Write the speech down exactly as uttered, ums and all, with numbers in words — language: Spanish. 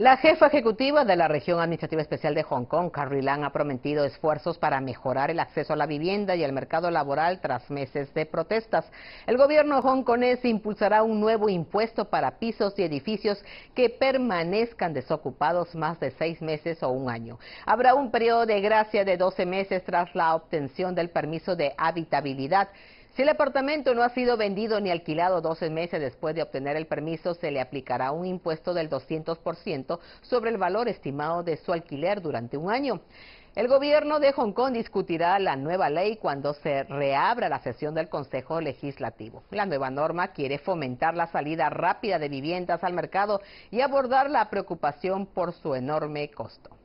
La jefa ejecutiva de la Región Administrativa Especial de Hong Kong, Carrie Lam, ha prometido esfuerzos para mejorar el acceso a la vivienda y el mercado laboral tras meses de protestas. El gobierno hongkonés impulsará un nuevo impuesto para pisos y edificios que permanezcan desocupados más de seis meses o un año. Habrá un periodo de gracia de doce meses tras la obtención del permiso de habitabilidad. Si el apartamento no ha sido vendido ni alquilado doce meses después de obtener el permiso, se le aplicará un impuesto del doscientos por ciento sobre el valor estimado de su alquiler durante un año. El gobierno de Hong Kong discutirá la nueva ley cuando se reabra la sesión del Consejo Legislativo. La nueva norma quiere fomentar la salida rápida de viviendas al mercado y abordar la preocupación por su enorme costo.